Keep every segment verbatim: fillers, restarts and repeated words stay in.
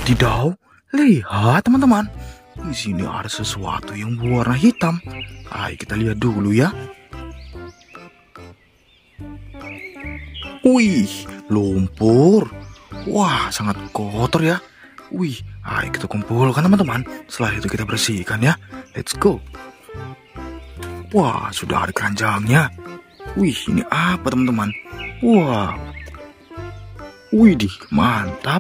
Wadidaw, lihat teman-teman. Di sini ada sesuatu yang berwarna hitam. Ayo kita lihat dulu ya. Wih, lumpur. Wah, sangat kotor ya. Wih, ayo kita kumpulkan teman-teman. Setelah itu kita bersihkan ya. Let's go. Wah, sudah ada keranjangnya. Wih, ini apa teman-teman? Wah. Widih, mantap.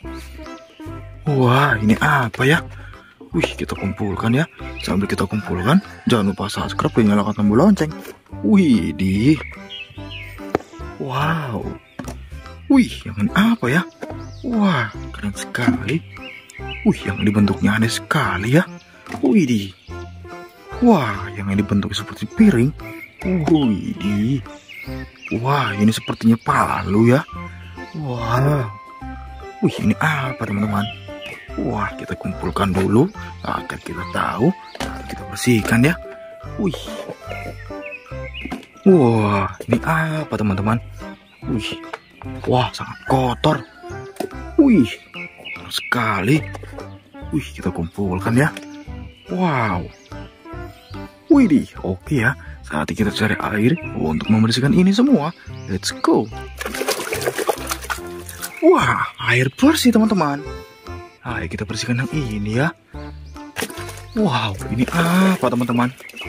Wah, ini apa ya? Wih, kita kumpulkan ya. Sambil kita kumpulkan, jangan lupa subscribe dan nyalakan tombol lonceng. Widih. Wow. Wih, yang ini apa ya? Wah, keren sekali. Wih, yang ini bentuknya aneh sekali ya. Widih. Wah, yang ini bentuknya seperti piring. Widih. Wah, ini sepertinya palu ya. Wah. Wih, ini apa teman-teman? Wah, kita kumpulkan dulu agar kita tahu. Nah, kita bersihkan ya. Wih. Wah, ini apa teman-teman? Wih. Wah, sangat kotor. Wih, kotor sekali. Wih, kita kumpulkan ya. Wow. Widih, oke ya. Saatnya kita cari air untuk membersihkan ini semua. Let's go. Wah, air bersih teman-teman. Ayo kita bersihkan yang ini ya. Wow, ini apa teman-teman?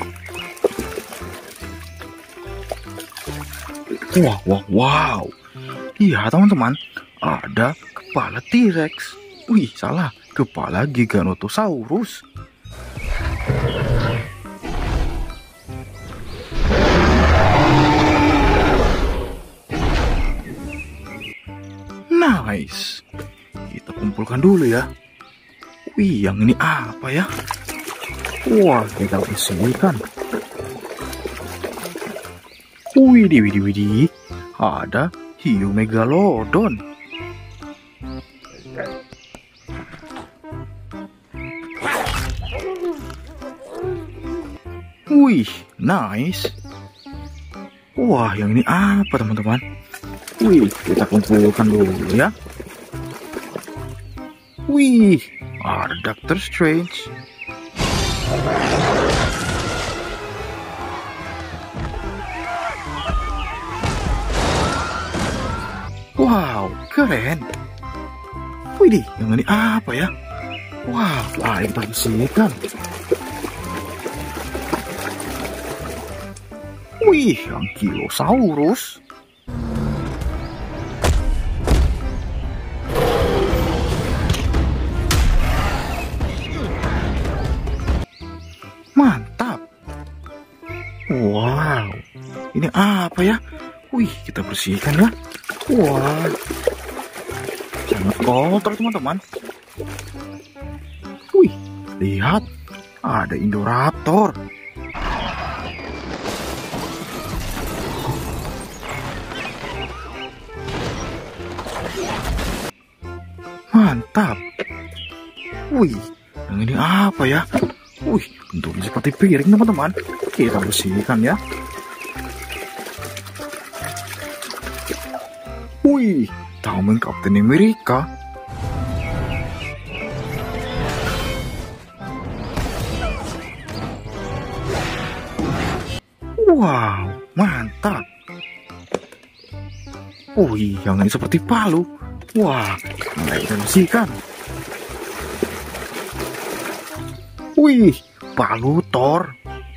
Wow, wow, wow. Iya teman-teman, ada kepala T-Rex. Wih, salah, kepala Giganotosaurus. Nice. Kita kumpulkan dulu ya. Wih, yang ini apa ya? Wah, kita bersihkan. Widih, widih, widih. Ada hiu megalodon. Wih, nice. Wah, yang ini apa teman-teman? Wih, kita kumpulkan dulu ya. Wih, ada Doctor Strange. Wow, keren. Widih, yang ini apa ya? Wow, air kita bersihkan. Wih, yang Kilosaurus. Mantap. Wow, ini apa ya? Wih, kita bersihkan ya. Wah, sangat kotor teman-teman. Wih, lihat, ada Indoraptor. Mantap. Wih, yang ini apa ya? Wih, bentuknya seperti piring teman-teman. Kita bersihkan ya. Wih, tameng Kapten Amerika. Wow, mantap. Wih, yang ini seperti palu. Wah, mulai kita bersihkan. Wih, palu Thor.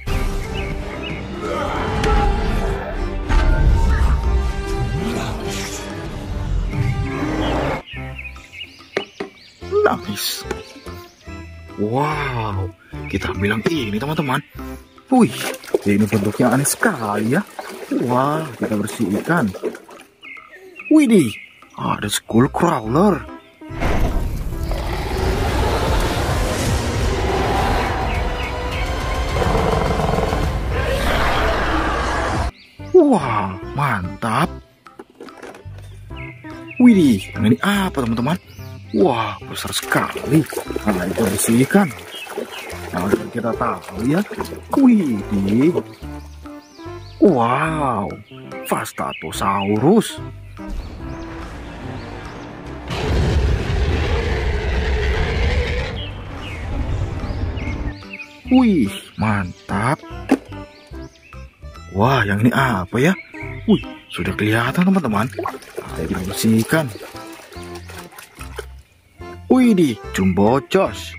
Nice. Wow, kita ambil yang ini teman-teman. Wih, ini bentuknya aneh sekali ya. Wah, kita bersihkan. Widih, ada Skullcrawler. Wah, mantap. Widih, yang ini apa teman-teman? Wah, besar sekali. Nah, itu bersihkan. Nah, kita tahu ya. Widih. Wow, Vastatosaurus. Wih, mantap. Wah, yang ini apa ya? Wih, sudah kelihatan teman-teman. Ayo kita bersihkan. Wih, di jumbo joss.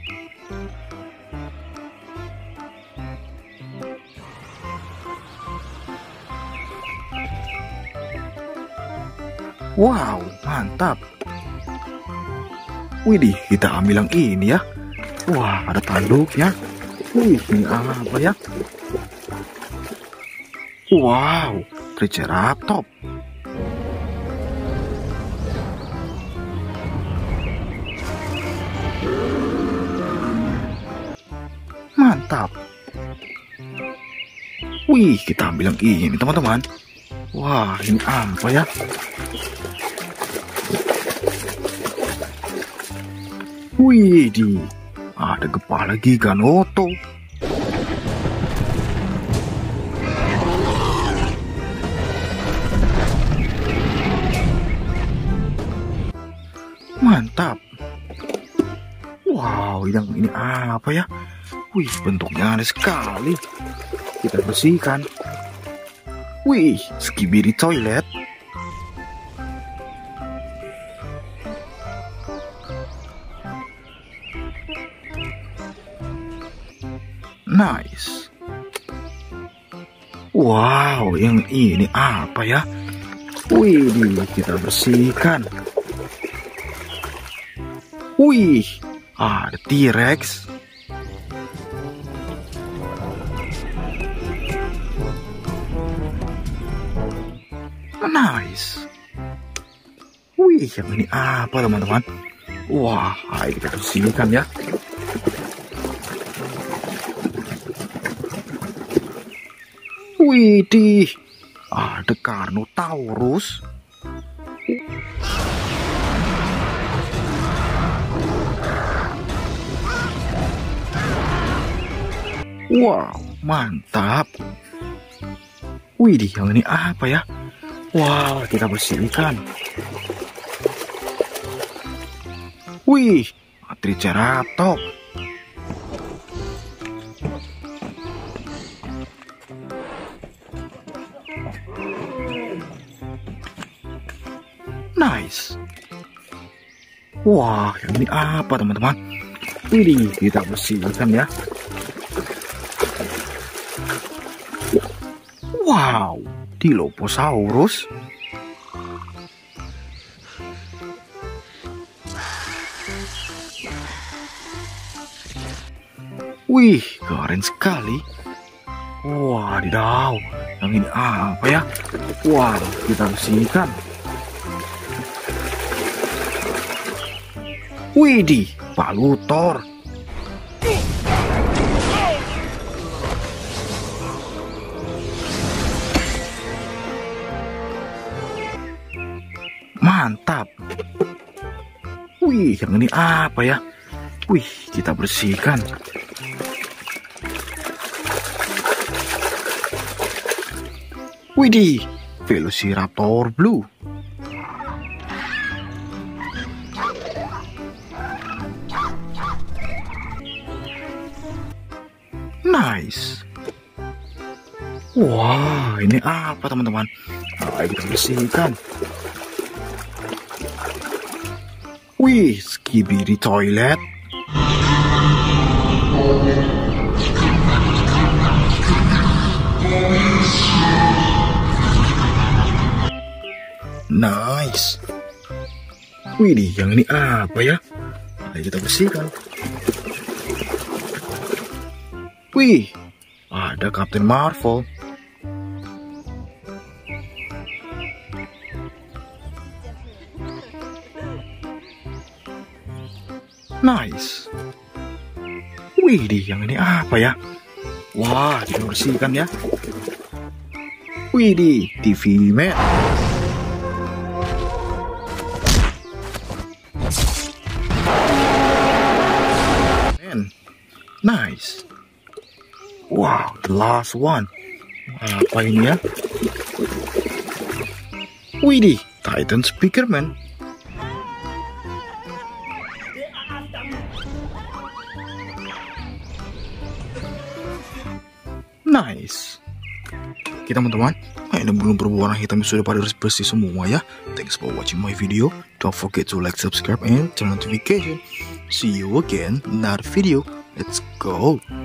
Wow, mantap. Widih, kita ambil yang ini ya. Wah, ada tanduknya. Wih, ini apa ya? Wow, Triceratops. Mantap. Wih, kita ambil yang ini teman-teman. Wah, ini apa ya? Wih, di ada kepala Giganoto. Mantap. Wow, yang ini apa ya? Wih, bentuknya aneh sekali. Kita bersihkan. Wih, Skibidi toilet. Nice. Wow, yang ini apa ya? Wih, kita bersihkan. Wih, ada T-Rex. Nice. Wih, yang ini apa teman-teman? Wah, ayo kita bersihkan ya. Widih, ada Carnotaurus. Wow, mantap. Widih, yang ini apa ya? Wow, kita bersihkan. Wih, Triceratops. Nice. Wah, yang ini apa teman-teman? Ini kita bersihkan ya. Wow, Dilophosaurus. Wih, keren sekali. Wadidaw, yang ini apa ya? Wow, kita bersihkan. Widih, Palutor. Mantap. Wih, yang ini apa ya? Wih, kita bersihkan. Widih, Velociraptor Blue. Nice. Wah, ini apa teman-teman? Ayo kita bersihkan. Wih, Skibidi toilet. Nice. Widih, yang ini apa ya? Ayo kita bersihkan. Wih, ada Captain Marvel. Nice. Wih, yang ini apa ya? Wah, kita bersihkan ya. Wih, T V Man. Man. Nice. Wow, the last one. Apa ini ya? Widih, Titan Speakerman. Nice. Oke teman-teman, ini belum berwarna hitam sudah pada bersih semua ya. Thanks for watching my video. Don't forget to like, subscribe, and turn on notification. See you again in another video. Let's go.